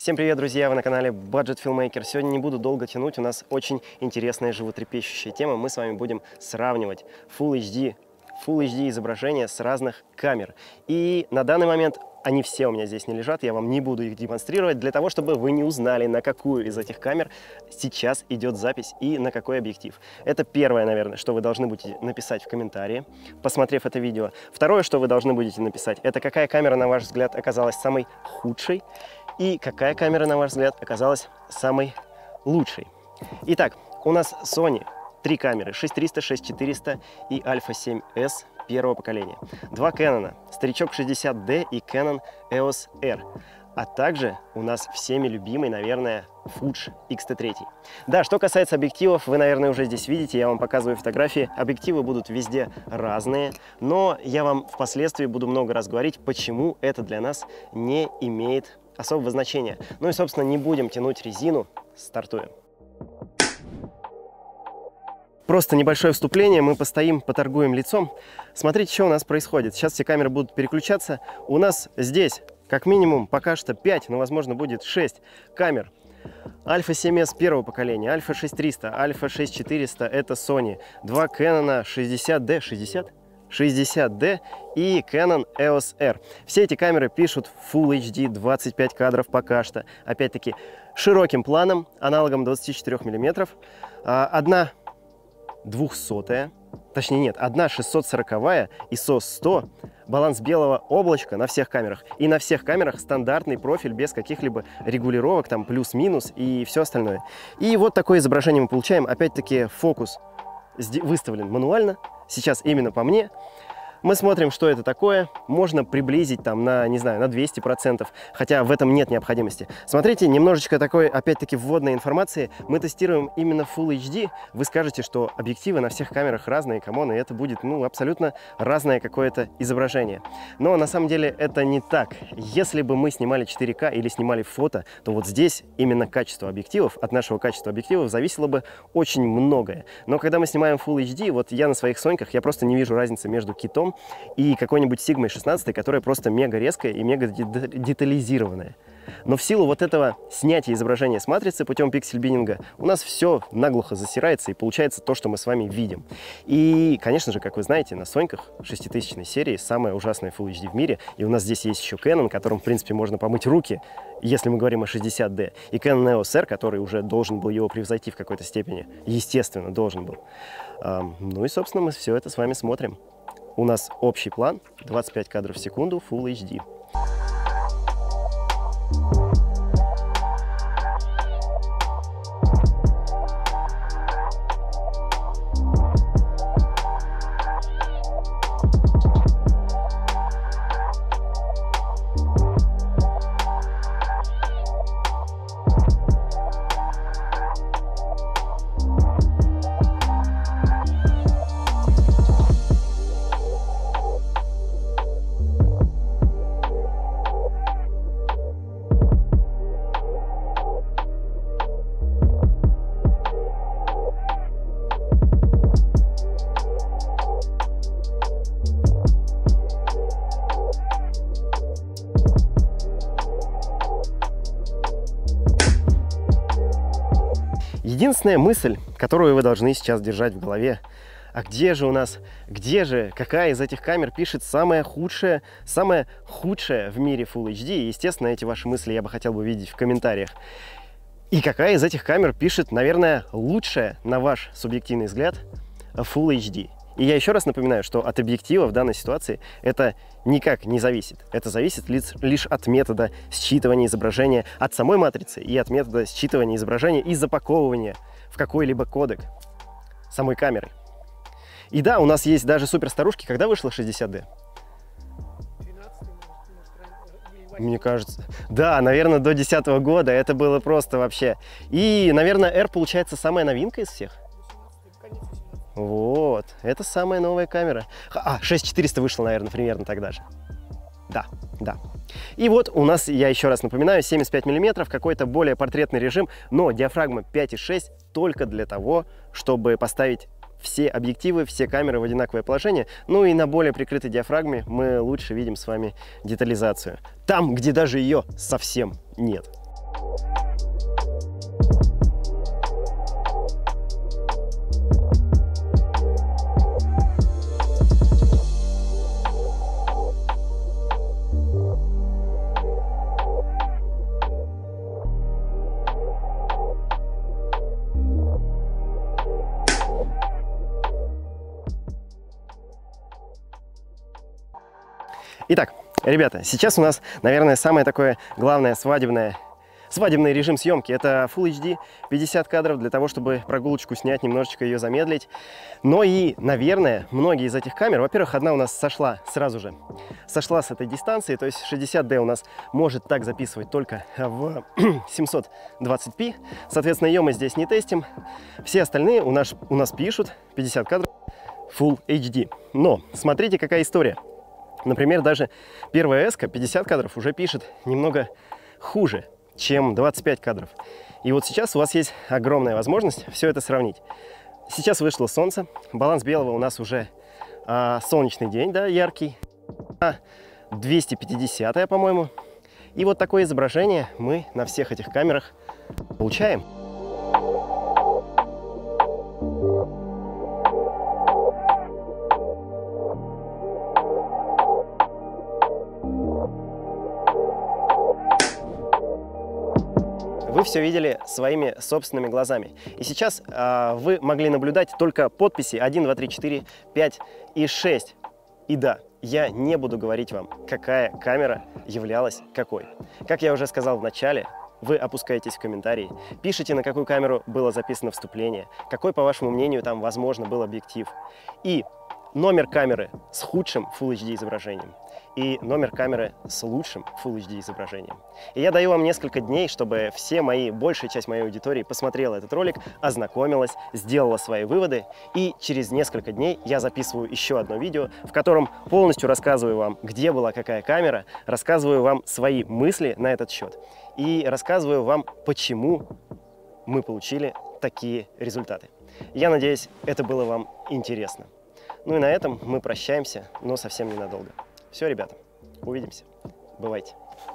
Всем привет, друзья! Вы на канале Budget Filmmaker. Сегодня не буду долго тянуть, у нас очень интересная животрепещущая тема. Мы с вами будем сравнивать Full HD изображения с разных камер. И на данный момент они все у меня здесь не лежат, я вам не буду их демонстрировать, для того, чтобы вы не узнали, на какую из этих камер сейчас идет запись и на какой объектив. Это первое, наверное, что вы должны будете написать в комментарии, посмотрев это видео. Второе, что вы должны будете написать, это какая камера, на ваш взгляд, оказалась самой худшей и какая камера, на ваш взгляд, оказалась самой лучшей. Итак, у нас Sony 3 камеры, 6300, 6400 и Alpha 7S первого поколения. 2 Canon, старичок 60D и Canon EOS R. А также у нас всеми любимый, наверное, Fuji X-T3. Да, что касается объективов, вы, наверное, уже здесь видите, я вам показываю фотографии. Объективы будут везде разные, но я вам впоследствии буду много раз говорить, почему это для нас не имеет особого значения. Ну и, собственно, не будем тянуть резину, стартуем. Просто небольшое вступление, мы постоим, поторгуем лицом. Смотрите, что у нас происходит. Сейчас все камеры будут переключаться. У нас здесь, как минимум, пока что 5, но, возможно, будет 6 камер. Alpha 7S первого поколения, Alpha 6300, Alpha 6400 это Sony. 2 Canon 60D и Canon EOS R. Все эти камеры пишут Full HD, 25 кадров пока что. Опять-таки, широким планом, аналогом 24 мм. Одна 200-я, точнее нет, одна 640-я ISO 100, баланс белого облачка на всех камерах. И на всех камерах стандартный профиль без каких-либо регулировок, там плюс-минус и все остальное. И вот такое изображение мы получаем. Опять-таки фокус выставлен мануально, сейчас именно по мне. Мы смотрим, что это такое. Можно приблизить там на, не знаю, на 200%, хотя в этом нет необходимости. Смотрите, немножечко такой, опять-таки, вводной информации. Мы тестируем именно Full HD. Вы скажете, что объективы на всех камерах разные, камон, и это будет, ну, абсолютно разное какое-то изображение. Но на самом деле это не так. Если бы мы снимали 4К или снимали фото, то вот здесь именно качество объективов, от нашего качества объективов зависело бы очень многое. Но когда мы снимаем Full HD, вот я на своих соньках, я просто не вижу разницы между китом и какой-нибудь Sigma 16, которая просто мега резкая и мега детализированная. Но в силу вот этого снятия изображения с матрицы путем пиксель-биннинга у нас все наглухо засирается и получается то, что мы с вами видим. И, конечно же, как вы знаете, на соньках 6000 серии самая ужасная Full HD в мире. И у нас здесь есть еще Canon, которым, в принципе, можно помыть руки, если мы говорим о 60D. И Canon EOS R, который уже должен был его превзойти в какой-то степени. Естественно, должен был. Ну и, собственно, мы все это с вами смотрим. У нас общий план 25 кадров в секунду Full HD. Единственная мысль, которую вы должны сейчас держать в голове, а где же, какая из этих камер пишет самая худшая в мире Full HD? И, естественно, эти ваши мысли я бы хотел бы видеть в комментариях. И какая из этих камер пишет, наверное, лучшая, на ваш субъективный взгляд, Full HD? И я еще раз напоминаю, что от объектива в данной ситуации это никак не зависит. Это зависит лишь от метода считывания изображения от самой матрицы и от метода считывания изображения и запаковывания в какой-либо кодек самой камеры. И да, у нас есть даже суперстарушки. Когда вышла 60D? Мне кажется. Да, наверное, до 2010 года. Это было просто вообще. И, наверное, R получается самая новинка из всех. Вот, это самая новая камера. 6400 вышла, наверное, примерно тогда же. Да. И вот у нас, я еще раз напоминаю, 75 мм, какой-то более портретный режим, но диафрагма 5,6 только для того, чтобы поставить все объективы, все камеры в одинаковое положение. Ну и на более прикрытой диафрагме мы лучше видим с вами детализацию. Там, где даже ее совсем нет. Итак, ребята, сейчас у нас, наверное, самое такое главное свадебный режим съемки. Это Full HD, 50 кадров для того, чтобы прогулочку снять, немножечко ее замедлить. Но и, наверное, многие из этих камер, во-первых, одна у нас сошла сразу же, сошла с этой дистанции, то есть 60D у нас может так записывать только в 720p. Соответственно, ее мы здесь не тестим. Все остальные у нас пишут 50 кадров Full HD. Но смотрите, какая история. Например, даже первая S-ка 50 кадров уже пишет немного хуже, чем 25 кадров. И вот сейчас у вас есть огромная возможность все это сравнить. Сейчас вышло солнце, баланс белого у нас уже солнечный день, да, яркий, 250, по-моему. И вот такое изображение мы на всех этих камерах получаем. Вы все видели своими собственными глазами. И сейчас вы могли наблюдать только подписи 1, 2, 3, 4, 5 и 6. И да, я не буду говорить вам, какая камера являлась какой. Как я уже сказал в начале, вы опускаетесь в комментарии, пишите, на какую камеру было записано вступление, какой, по вашему мнению, там, возможно, был объектив. И номер камеры с худшим Full HD изображением и номер камеры с лучшим Full HD изображением. И я даю вам несколько дней, чтобы большая часть моей аудитории посмотрела этот ролик, ознакомилась, сделала свои выводы, и через несколько дней я записываю еще одно видео, в котором полностью рассказываю вам, где была какая камера, рассказываю вам свои мысли на этот счет и рассказываю вам, почему мы получили такие результаты. Я надеюсь, это было вам интересно. Ну и на этом мы прощаемся, но совсем ненадолго. Все, ребята, увидимся. Бывайте.